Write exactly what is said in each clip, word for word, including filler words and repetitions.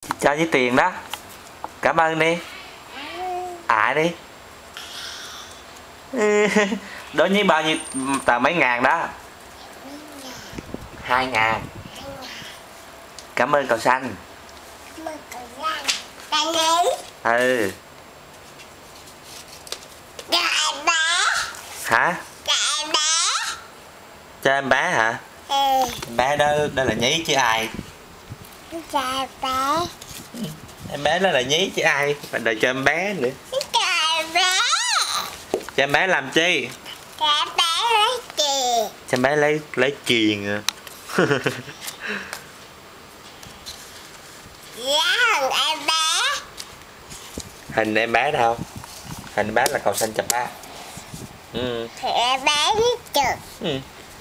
Cho với tiền đó. Cảm ơn đi. À đi. Đối với bao nhiêu tờ mấy ngàn đó? Hai ngàn. Cảm ơn cậu xanh. Ừ. Hả? Cho em bé hả? Ừ. Em bé đó, đó là nhí chứ ai. Cho bé. Em bé đó là nhí chứ ai. Phải đợi cho em bé nữa. Cho bé. Cho em bé làm chi? Cho bé lấy chì. Cho em bé lấy lấy chuyền à. Dạ em bé. Hình em bé đâu? Hình em bé là cậu xanh chụp ba. Ừ. Thì em bé biết chụp. Ừ.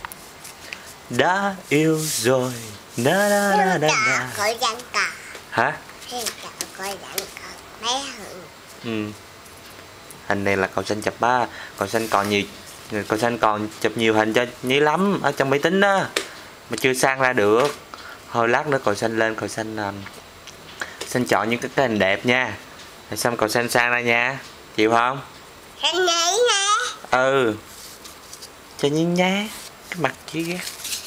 Đã yêu rồi. Na na na na na. Cậu dặn cò. Hả? Thì cậu cậu dặn cò bé hơn. Ừ. Hình này là cậu xanh chụp ba. Cậu xanh còn nhiều, cậu xanh còn chụp nhiều hình cho nhí lắm ở trong máy tính đó mà chưa sang ra được. Thôi lát nữa cậu xanh lên, cậu xanh um, xanh chọn những cái hình đẹp nha, rồi xong cậu xanh sang ra nha, chịu không? Anh nghĩ nè. Ừ, cho nhí nhá cái mặt chứ ghét.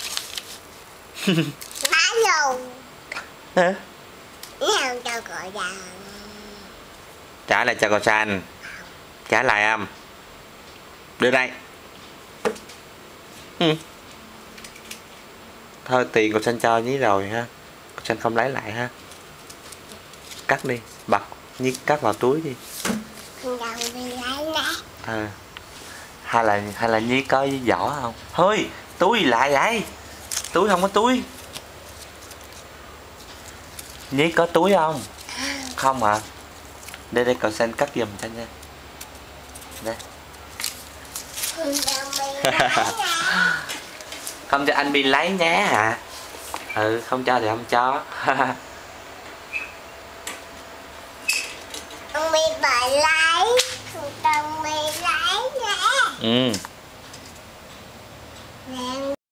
Má luôn. Hả? Nào cho cậu dặn. Trả lại cho cậu xanh. Trả lại không? Đưa đây. Ừ. Thôi tiền cậu xanh cho nhí rồi ha, cậu xanh không lấy lại ha. Cắt đi, bật nhí cắt vào túi đi. Đâu đi lấy nè. À. Hay là hay là nhí có vỏ không? Thôi túi gì lại vậy? Túi không có túi. Nhí có túi không? Không hả? Đây đây cậu xanh cắt giùm cho nha. Đây. Đâu đi lấy nè. Không cho anh đi lấy nhé hả? Ừ, không cho thì không cho. Ông đi bà lấy. Ông đi lấy nè. Ừ.